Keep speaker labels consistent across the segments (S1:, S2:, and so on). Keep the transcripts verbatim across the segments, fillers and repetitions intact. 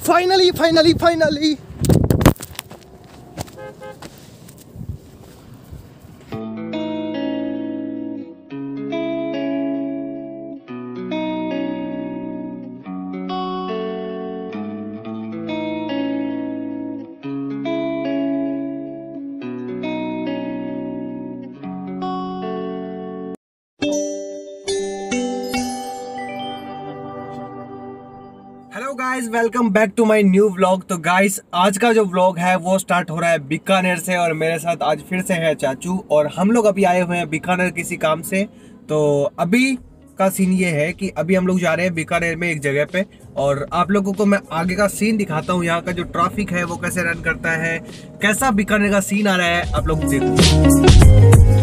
S1: Finally finally finally hello guys, welcome back to my new vlog. तो guys, आज का जो व्लॉग है वो स्टार्ट हो रहा है बीकानेर से और मेरे साथ आज फिर से है चाचू और हम लोग अभी आए हुए हैं बीकानेर किसी काम से। तो अभी का सीन ये है कि अभी हम लोग जा रहे हैं बीकानेर में एक जगह पे और आप लोगों को मैं आगे का सीन दिखाता हूँ। यहाँ का जो ट्रैफिक है वो कैसे रन करता है, कैसा बीकानेर का सीन आ रहा है, आप लोग देखो।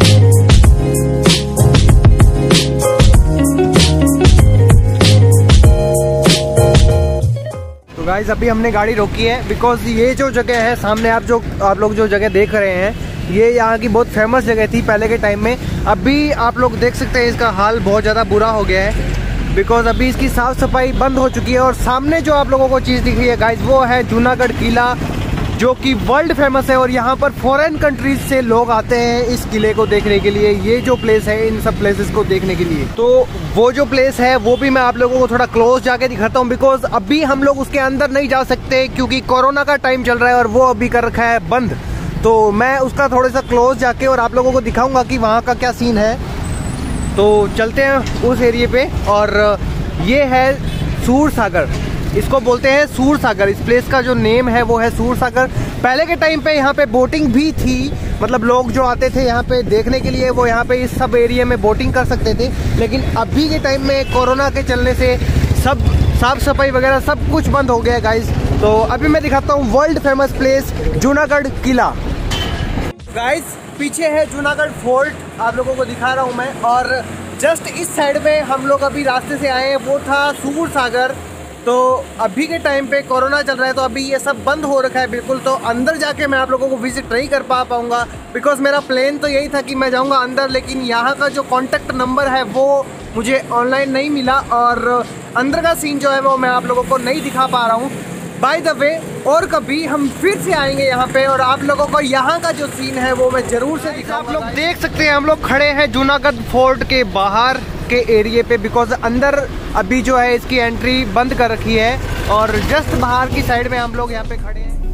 S1: गाइस, अभी हमने गाड़ी रोकी है बिकॉज ये जो जगह है सामने आप जो आप लोग जो जगह देख रहे हैं ये यहाँ की बहुत फेमस जगह थी पहले के टाइम में। अभी आप लोग देख सकते हैं इसका हाल बहुत ज़्यादा बुरा हो गया है बिकॉज अभी इसकी साफ सफाई बंद हो चुकी है। और सामने जो आप लोगों को चीज़ दिख रही है गाइस वो है जूनागढ़ किला, जो कि वर्ल्ड फेमस है और यहाँ पर फॉरेन कंट्रीज से लोग आते हैं इस किले को देखने के लिए। ये जो प्लेस है इन सब प्लेसेस को देखने के लिए, तो वो जो प्लेस है वो भी मैं आप लोगों को थोड़ा क्लोज जाके दिखाता हूँ बिकॉज अभी हम लोग उसके अंदर नहीं जा सकते क्योंकि कोरोना का टाइम चल रहा है और वो अभी कर रखा है बंद। तो मैं उसका थोड़ा सा क्लोज जाके और आप लोगों को दिखाऊंगा कि वहाँ का क्या सीन है। तो चलते हैं उस एरिए पे और ये है सूर सागर, इसको बोलते हैं सूर सागर। इस प्लेस का जो नेम है वो है सूर सागर। पहले के टाइम पे यहाँ पे बोटिंग भी थी, मतलब लोग जो आते थे यहाँ पे देखने के लिए वो यहाँ पे इस सब एरिया में बोटिंग कर सकते थे। लेकिन अभी के टाइम में कोरोना के चलने से सब साफ सफाई वगैरह सब कुछ बंद हो गया है गाइज। तो अभी मैं दिखाता हूँ वर्ल्ड फेमस प्लेस जूनागढ़ किला। गाइज, पीछे है जूनागढ़ फोर्ट, आप लोगों को दिखा रहा हूँ मैं। और जस्ट इस साइड में हम लोग अभी रास्ते से आए हैं वो था सूर सागर। तो अभी के टाइम पे कोरोना चल रहा है तो अभी ये सब बंद हो रखा है बिल्कुल। तो अंदर जाके मैं आप लोगों को विजिट नहीं कर पा पाऊंगा बिकॉज मेरा प्लान तो यही था कि मैं जाऊंगा अंदर, लेकिन यहाँ का जो कॉन्टैक्ट नंबर है वो मुझे ऑनलाइन नहीं मिला और अंदर का सीन जो है वो मैं आप लोगों को नहीं दिखा पा रहा हूँ। बाय द वे, और कभी हम फिर से आएंगे यहाँ पे और आप लोगों को यहाँ का जो सीन है वो मैं जरूर से दिखाऊंगा। आप लोग देख सकते हैं हम लोग खड़े हैं जूनागढ़ फोर्ट के बाहर के एरिए पे बिकॉज अंदर अभी जो है इसकी एंट्री बंद कर रखी है और जस्ट बाहर की साइड में हम लोग यहाँ पे खड़े हैं।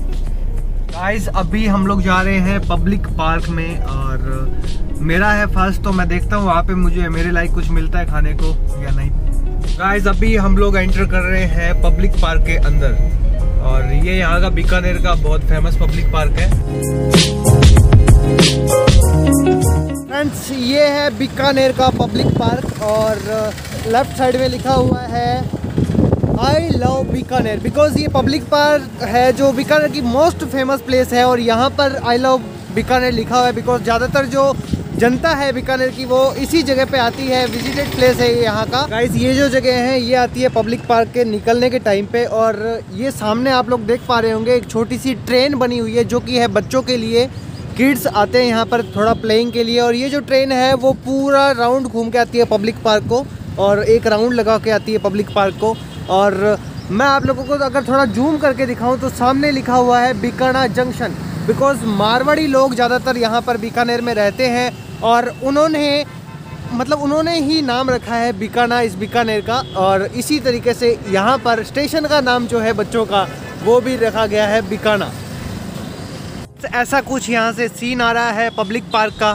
S1: गाइस, अभी हम लोग जा रहे हैं पब्लिक पार्क में और मेरा है फर्स्ट, तो मैं देखता हूँ वहाँ पे मुझे मेरे लाइक कुछ मिलता है खाने को या नहीं। गाइस, अभी हम लोग एंटर कर रहे हैं पब्लिक पार्क के अंदर और ये यहाँ का बीकानेर का बहुत फेमस पब्लिक पार्क है। फ्रेंड्स, ये है बीकानेर का पब्लिक पार्क और लेफ्ट साइड में लिखा हुआ है आई लव बीकानेर बिकॉज ये पब्लिक पार्क है जो बीकानेर की मोस्ट फेमस प्लेस है और यहाँ पर आई लव बीकानेर लिखा हुआ है बिकॉज ज़्यादातर जो जनता है बीकानेर की वो इसी जगह पे आती है, विजिटेड प्लेस है ये यहाँ का। गाइस, ये जो जगह है ये आती है पब्लिक पार्क के निकलने के टाइम पे और ये सामने आप लोग देख पा रहे होंगे एक छोटी सी ट्रेन बनी हुई है जो कि है बच्चों के लिए। किड्स आते हैं यहाँ पर थोड़ा प्लेइंग के लिए और ये जो ट्रेन है वो पूरा राउंड घूम के आती है पब्लिक पार्क को और एक राउंड लगा के आती है पब्लिक पार्क को। और मैं आप लोगों को अगर थोड़ा जूम करके दिखाऊं तो सामने लिखा हुआ है बीकाना जंक्शन बिकॉज मारवाड़ी लोग ज़्यादातर यहाँ पर बीकानेर में रहते हैं और उन्होंने मतलब उन्होंने ही नाम रखा है बीकाना इस बीकानेर का और इसी तरीके से यहाँ पर स्टेशन का नाम जो है बच्चों का वो भी रखा गया है बीकाना। ऐसा कुछ यहाँ से सीन आ रहा है पब्लिक पार्क का।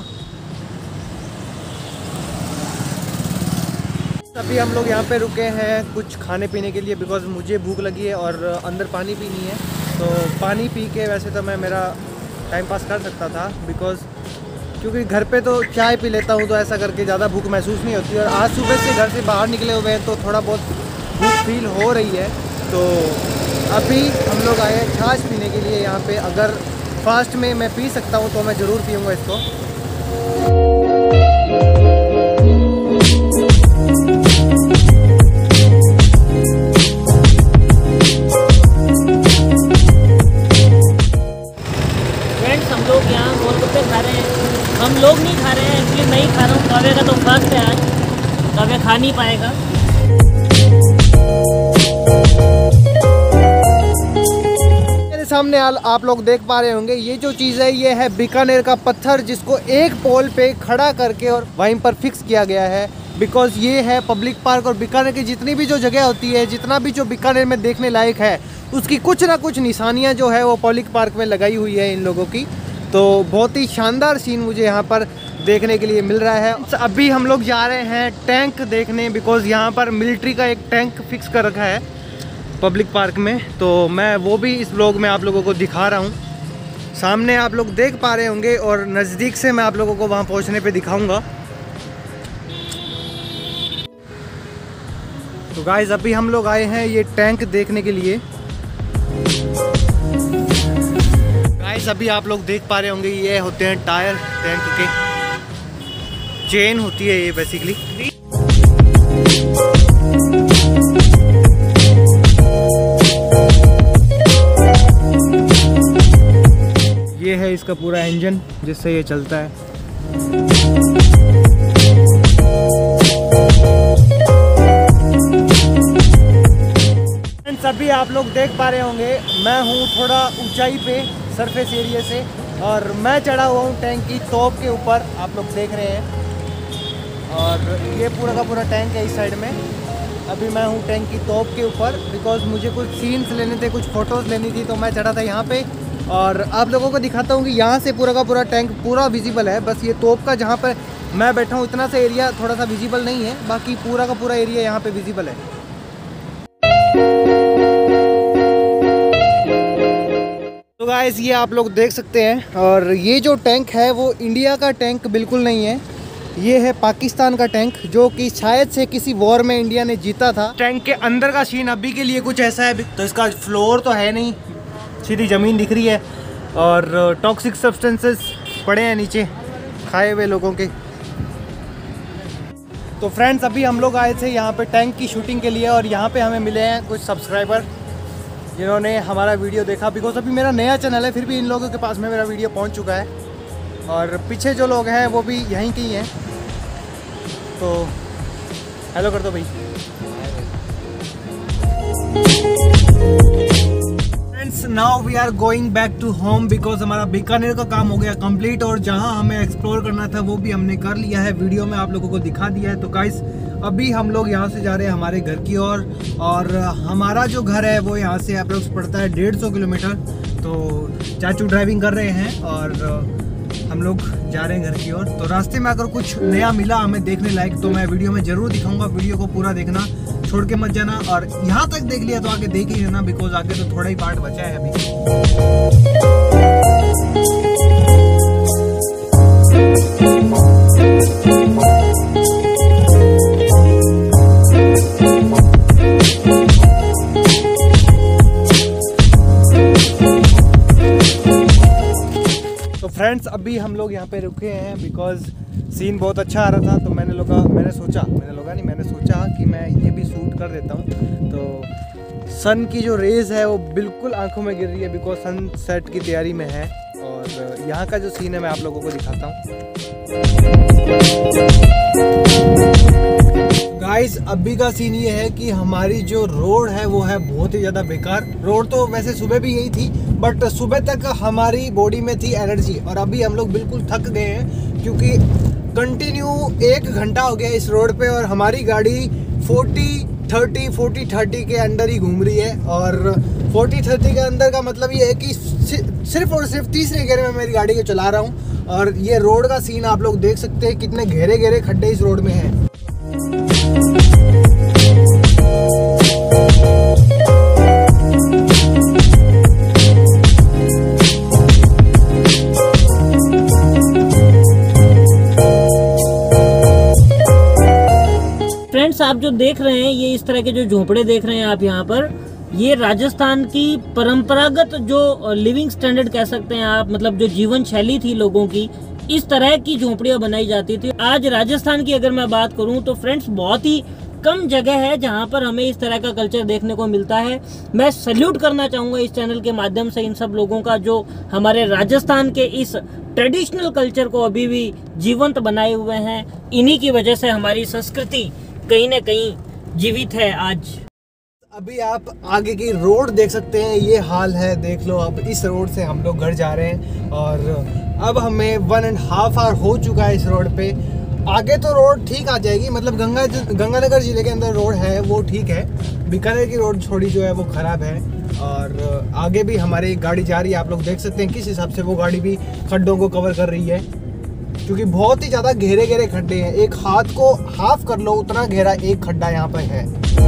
S1: अभी हम लोग यहाँ पे रुके हैं कुछ खाने पीने के लिए बिकॉज मुझे भूख लगी है और अंदर पानी पीनी है। तो पानी पी के वैसे तो मैं मेरा टाइम पास कर सकता था बिकॉज क्योंकि घर पे तो चाय पी लेता हूँ तो ऐसा करके ज़्यादा भूख महसूस नहीं होती और आज सुबह से घर से बाहर निकले हुए हैं तो थोड़ा बहुत भूख फील हो रही है। तो अभी हम लोग आए हैं छाछ पीने के लिए यहाँ पे। अगर फास्ट में मैं पी सकता हूँ तो मैं ज़रूर पीऊँगा इसको।
S2: फ्रेंड्स, हम लोग यहाँ गोलगप्पे खा रहे हैं। हम लोग नहीं खा रहे हैं, एक्चुअली मैं ही खा रहा हूँ। काव्या का तो फर्स्ट है आज, काव्या खा नहीं पाएगा।
S1: सामने आप लोग देख पा रहे होंगे, ये जो चीज़ है ये है बीकानेर का पत्थर, जिसको एक पोल पे खड़ा करके और वहीं पर फिक्स किया गया है। बिकॉज ये है पब्लिक पार्क और बीकानेर की जितनी भी जो जगह होती है, जितना भी जो बीकानेर में देखने लायक है, उसकी कुछ ना कुछ निशानियाँ जो है वो पब्लिक पार्क में लगाई हुई है इन लोगों की। तो बहुत ही शानदार सीन मुझे यहाँ पर देखने के लिए मिल रहा है। अभी हम लोग जा रहे हैं टैंक देखने, बिकॉज यहाँ पर मिलिट्री का एक टैंक फिक्स कर रखा है पब्लिक पार्क में। तो मैं वो भी इस व्लॉग में आप लोगों को दिखा रहा हूँ। सामने आप लोग देख पा रहे होंगे और नज़दीक से मैं आप लोगों को वहाँ पहुँचने पे दिखाऊँगा। तो गाइस अभी हम लोग आए हैं ये टैंक देखने के लिए। गाइस अभी आप लोग देख पा रहे होंगे ये होते हैं टायर, टैंक के चेन होती है ये बेसिकली। ये है इसका पूरा इंजन जिससे ये चलता है। अभी आप लोग देख पा रहे होंगे मैं हूँ थोड़ा ऊंचाई पे सरफेस एरिया से, और मैं चढ़ा हुआ हूँ टैंक की टॉप के ऊपर, आप लोग देख रहे हैं। और ये पूरा का पूरा टैंक है इस साइड में। अभी मैं हूँ टैंक की टॉप के ऊपर, बिकॉज मुझे कुछ सीन्स लेने थे, कुछ फ़ोटोज़ लेनी थी, तो मैं चढ़ा था यहाँ पे। और आप लोगों को दिखाता हूँ कि यहाँ से पूरा का पूरा टैंक पूरा विजिबल है। बस ये टॉप का जहाँ पर मैं बैठा हूँ इतना सा एरिया थोड़ा सा विजिबल नहीं है, बाकी पूरा का पूरा एरिया यहाँ पर विजिबल है। तो गाइस ये आप लोग देख सकते हैं, और ये जो टैंक है वो इंडिया का टैंक बिल्कुल नहीं है, ये है पाकिस्तान का टैंक, जो कि शायद से किसी वॉर में इंडिया ने जीता था। टैंक के अंदर का सीन अभी के लिए कुछ ऐसा है। तो इसका फ्लोर तो है नहीं, सीधी ज़मीन दिख रही है, और टॉक्सिक सब्सटेंसेस पड़े हैं नीचे खाए हुए लोगों के। तो फ्रेंड्स अभी हम लोग आए थे यहाँ पे टैंक की शूटिंग के लिए, और यहाँ पे हमें मिले हैं कुछ सब्सक्राइबर जिन्होंने हमारा वीडियो देखा। बिकॉज अभी मेरा नया चैनल है, फिर भी इन लोगों के पास में मेरा वीडियो पहुंच चुका है, और पीछे जो लोग हैं वो भी यहीं के ही हैं। तो हेलो कर दो भाई। Friends now we are going back to home, because हमारा बीकानेर का काम हो गया कंप्लीट, और जहां हमें एक्सप्लोर करना था वो भी हमने कर लिया है, वीडियो में आप लोगों को दिखा दिया है। तो गाइस अभी हम लोग यहाँ से जा रहे हैं हमारे घर की ओर, और, और हमारा जो घर है वो यहाँ से अप्रोक्स पड़ता है डेढ़ सौ किलोमीटर। तो चाचू ड्राइविंग कर रहे हैं और हम लोग जा रहे हैं घर की ओर। तो रास्ते में अगर कुछ नया मिला हमें देखने लायक तो मैं वीडियो में ज़रूर दिखाऊंगा। वीडियो को पूरा देखना, छोड़ के मत जाना, और यहाँ तक देख लिया तो आगे देख ही लेना, बिकॉज आगे तो थोड़ा ही पार्ट बचा है अभी। फ्रेंड्स अभी हम लोग यहाँ पे रुके हैं बिकॉज सीन बहुत अच्छा आ रहा था। तो मैंने लोगा मैंने सोचा मैंने लोगा नहीं मैंने सोचा कि मैं ये भी शूट कर देता हूँ। तो सन की जो रेज़ है वो बिल्कुल आंखों में गिर रही है, बिकॉज सन सेट की तैयारी में है। और यहाँ का जो सीन है मैं आप लोगों को दिखाता हूँ। गाइस अभी का सीन ये है कि हमारी जो रोड है वो है बहुत ही ज़्यादा बेकार। रोड तो वैसे सुबह भी यही थी, बट सुबह तक हमारी बॉडी में थी एनर्जी, और अभी हम लोग बिल्कुल थक गए हैं, क्योंकि कंटिन्यू एक घंटा हो गया इस रोड पे, और हमारी गाड़ी चालीस तीस चालीस तीस के अंदर ही घूम रही है। और चालीस तीस के अंदर का मतलब ये है कि सिर्फ और सिर्फ तीसरे गियर में मेरी गाड़ी को चला रहा हूँ। और ये रोड का सीन आप लोग देख सकते हैं, कितने गहरे गहरे खड्डे इस रोड में हैं।
S2: फ्रेंड्स आप जो देख रहे हैं ये इस तरह के जो झोपड़े देख रहे हैं आप यहाँ पर, ये राजस्थान की परंपरागत जो लिविंग स्टैंडर्ड कह सकते हैं आप, मतलब जो जीवन शैली थी लोगों की, इस तरह की झोपड़ियां बनाई जाती थी। आज राजस्थान की अगर मैं बात करूं तो फ्रेंड्स बहुत ही कम जगह है जहां पर हमें इस तरह का कल्चर देखने को मिलता है। मैं सैल्यूट करना चाहूंगा इस चैनल के माध्यम से इन सब लोगों का, जो हमारे राजस्थान के इस ट्रेडिशनल कल्चर को अभी भी जीवंत बनाए हुए हैं। इन्हीं की वजह से हमारी संस्कृति कहीं ना कहीं जीवित है आज।
S1: अभी आप आगे की रोड देख सकते हैं, ये हाल है, देख लो। अब इस रोड से हम लोग घर जा रहे हैं और अब हमें वन एंड हाफ आवर हो चुका है इस रोड पे। आगे तो रोड ठीक आ जाएगी, मतलब गंगा गंगानगर जिले के अंदर रोड है वो ठीक है, बीकानेर की रोड थोड़ी जो है वो ख़राब है। और आगे भी हमारी गाड़ी जा रही है, आप लोग देख सकते हैं किस हिसाब से वो गाड़ी भी खड्डों को कवर कर रही है, क्योंकि बहुत ही ज़्यादा गहरे गहरे खड्डे हैं। एक हाथ को हाफ कर लो उतना गहरा एक खड्डा यहाँ पर है।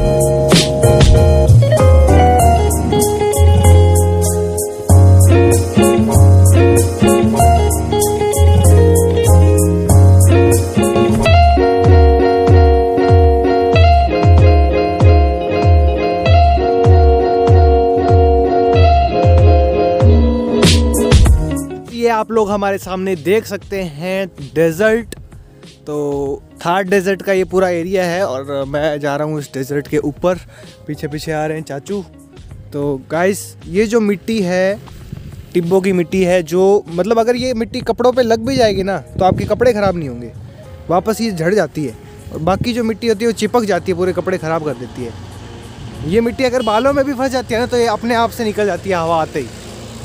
S1: ये आप लोग हमारे सामने देख सकते हैं डेजर्ट। तो थार डेजर्ट का ये पूरा एरिया है और मैं जा रहा हूँ इस डेजर्ट के ऊपर। पीछे पीछे आ रहे हैं चाचू। तो गाइस ये जो मिट्टी है टिब्बों की मिट्टी है, जो मतलब अगर ये मिट्टी कपड़ों पे लग भी जाएगी ना तो आपके कपड़े ख़राब नहीं होंगे, वापस ये झड़ जाती है। और बाकी जो मिट्टी होती है वो चिपक जाती है, पूरे कपड़े ख़राब कर देती है। ये मिट्टी अगर बालों में भी फंस जाती है ना तो ये अपने आप से निकल जाती है हवा आते ही।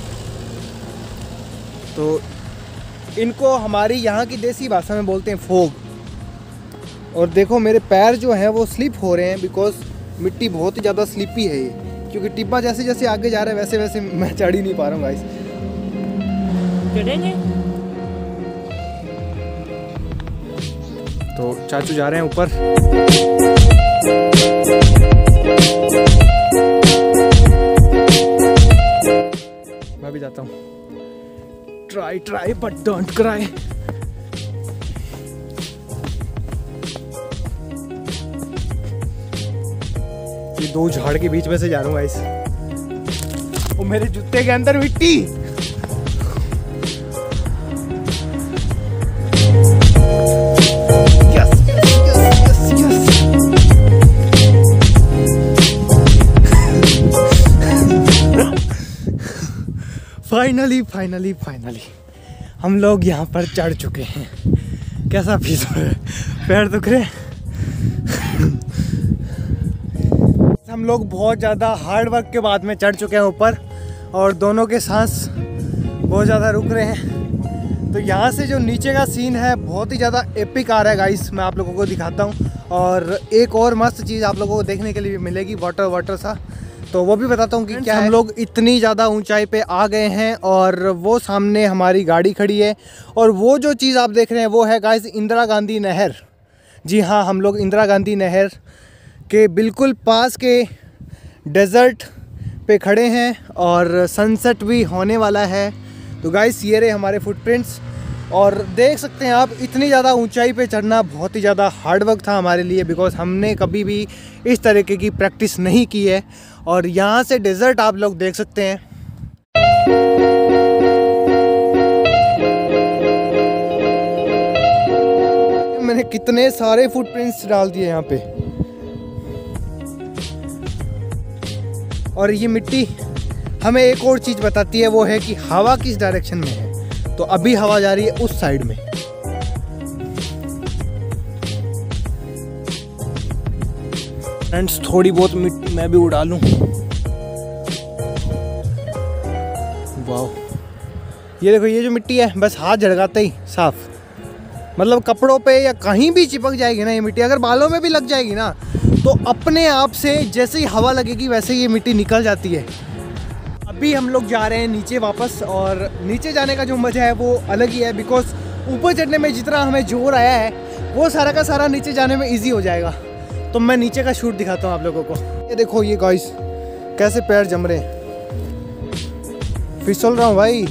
S1: तो इनको हमारी यहाँ की देसी भाषा में बोलते हैं फोग। और देखो मेरे पैर जो हैं वो स्लिप हो रहे हैं, बिकॉज मिट्टी बहुत ही ज़्यादा स्लिपी है ये, क्योंकि टिब्बा जैसे जैसे आगे जा रहा है वैसे वैसे मैं चढ़ ही नहीं पा रहा हूँ गाइस। चढ़ेंगे तो चाचू जा रहे हैं ऊपर। मैं भी जाता हूँ। Try, try, but don't cry. ये दो झाड़ के बीच में से जा रहा हूँ गाइस। वो मेरे जूते के अंदर मिट्टी। Yes, yes, yes, yes, finally finally finally हम लोग यहाँ पर चढ़ चुके हैं। कैसा फीस हो रहा है, पैर दुख रहे। हम लोग बहुत ज़्यादा हार्ड वर्क के बाद में चढ़ चुके हैं ऊपर और दोनों के सांस बहुत ज़्यादा रुक रहे हैं। तो यहाँ से जो नीचे का सीन है बहुत ही ज़्यादा एपिक आ रहा है गाइस, मैं आप लोगों को दिखाता हूँ। और एक और मस्त चीज़ आप लोगों को देखने के लिए मिलेगी, वाटर वाटर सा, तो वो भी बताता हूँ कि क्या हम लोग इतनी ज़्यादा ऊंचाई पे आ गए हैं और वो सामने हमारी गाड़ी खड़ी है। और वो जो चीज़ आप देख रहे हैं वो है गाइस इंदिरा गांधी नहर। जी हाँ, हम लोग इंदिरा गांधी नहर के बिल्कुल पास के डेजर्ट पे खड़े हैं और सनसेट भी होने वाला है। तो गाइस ये रहे हमारे फुटप्रिंट्स और देख सकते हैं आप, इतनी ज़्यादा ऊंचाई पे चढ़ना बहुत ही ज़्यादा हार्ड वर्क था हमारे लिए, बिकॉज हमने कभी भी इस तरीके की प्रैक्टिस नहीं की है। और यहाँ से डेजर्ट आप लोग देख सकते हैं। मैंने कितने सारे फुटप्रिंट्स डाल दिए यहाँ पे। और ये मिट्टी हमें एक और चीज़ बताती है, वो है कि हवा किस डायरेक्शन में है। तो अभी हवा जा रही है उस साइड में। फ्रेंड्स थोड़ी बहुत मिट्टी मैं भी उड़ा लूं। वाह, ये देखो ये जो मिट्टी है बस हाथ झड़काते ही साफ, मतलब कपड़ों पे या कहीं भी चिपक जाएगी ना ये मिट्टी। अगर बालों में भी लग जाएगी ना तो अपने आप से जैसे ही हवा लगेगी वैसे ही ये मिट्टी निकल जाती है। अभी हम लोग जा रहे हैं नीचे वापस, और नीचे जाने का जो मज़ा है वो अलग ही है, बिकॉज ऊपर चढ़ने में जितना हमें जोर आया है वो सारा का सारा नीचे जाने में इजी हो जाएगा। तो मैं नीचे का शूट दिखाता हूँ आप लोगों को। ये देखो ये गाइस कैसे पैर जम रहे हैं, फिसल रहा हूँ भाई।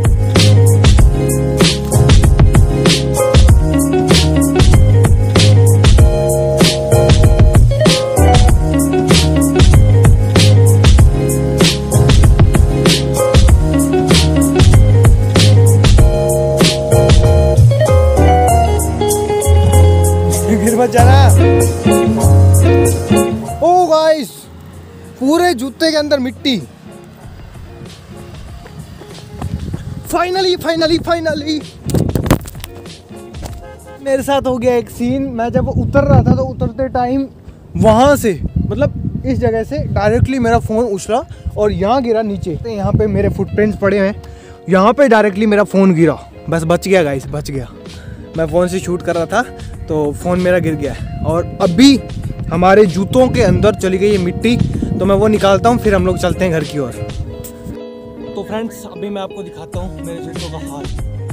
S1: गिर मत जाना। ओ गाइस पूरे जूते के अंदर मिट्टी। फाइनली फाइनली फाइनली मेरे साथ हो गया एक सीन। मैं जब उतर रहा था तो उतरते टाइम वहां से मतलब इस जगह से डायरेक्टली मेरा फ़ोन उछला और यहाँ गिरा नीचे। तो यहाँ पे मेरे फुटप्रिंट्स पड़े हैं, यहाँ पे डायरेक्टली मेरा फ़ोन गिरा। बस बच गया गाइस, बच गया। मैं फ़ोन से शूट कर रहा था तो फ़ोन मेरा गिर गया। और अभी हमारे जूतों के अंदर चली गई ये मिट्टी, तो मैं वो निकालता हूँ, फिर हम लोग चलते हैं घर की ओर। तो फ्रेंड्स अभी मैं आपको दिखाता हूँ मेरे जूतों का हाल।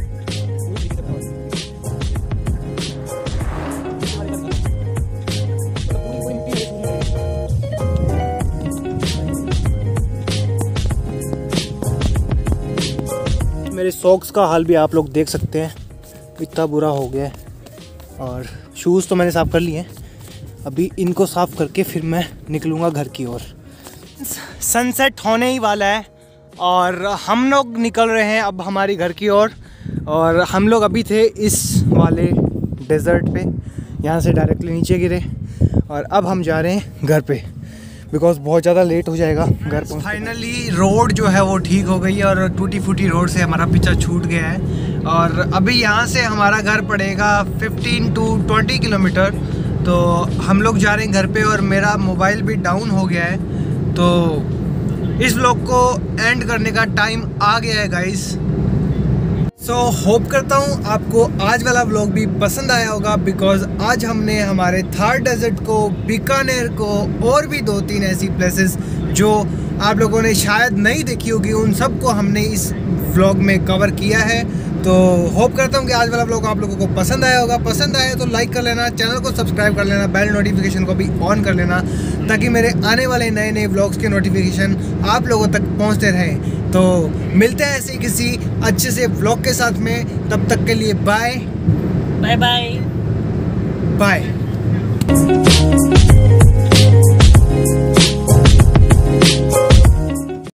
S1: मेरे सॉक्स का हाल भी आप लोग देख सकते हैं, इतना बुरा हो गया है। और शूज़ तो मैंने साफ़ कर लिए हैं, अभी इनको साफ़ करके फिर मैं निकलूँगा घर की ओर। सनसेट होने ही वाला है और हम लोग निकल रहे हैं अब हमारी घर की ओर। और, और हम लोग अभी थे इस वाले डेजर्ट पे, यहाँ से डायरेक्टली नीचे गिरे और अब हम जा रहे हैं घर पे, बिकॉज बहुत ज़्यादा लेट हो जाएगा घर पहुँच। फाइनली रोड जो है वो ठीक हो गई है और टूटी फूटी रोड से हमारा पीछा छूट गया है। और अभी यहाँ से हमारा घर पड़ेगा फिफ्टीन टू ट्वेंटी किलोमीटर। तो हम लोग जा रहे हैं घर पे और मेरा मोबाइल भी डाउन हो गया है, तो इस व्लॉग को एंड करने का टाइम आ गया है गाइस। सो so, होप करता हूँ आपको आज वाला व्लॉग भी पसंद आया होगा, बिकॉज आज हमने हमारे थार डेजर्ट को, बीकानेर को और भी दो तीन ऐसी प्लेसेस जो आप लोगों ने शायद नहीं देखी होगी, उन सब को हमने इस व्लॉग में कवर किया है। तो होप करता हूँ कि आज वाला व्लॉग आप लोगों को पसंद आया होगा। पसंद आया तो लाइक कर लेना, चैनल को सब्सक्राइब कर लेना, बेल नोटिफिकेशन को भी ऑन कर लेना, ताकि मेरे आने वाले नए नए व्लॉग्स के नोटिफिकेशन आप लोगों तक पहुँचते रहें। तो मिलते हैं ऐसे किसी अच्छे से व्लॉग के साथ में, तब तक के लिए बाय
S2: बाय बाय
S1: बाय।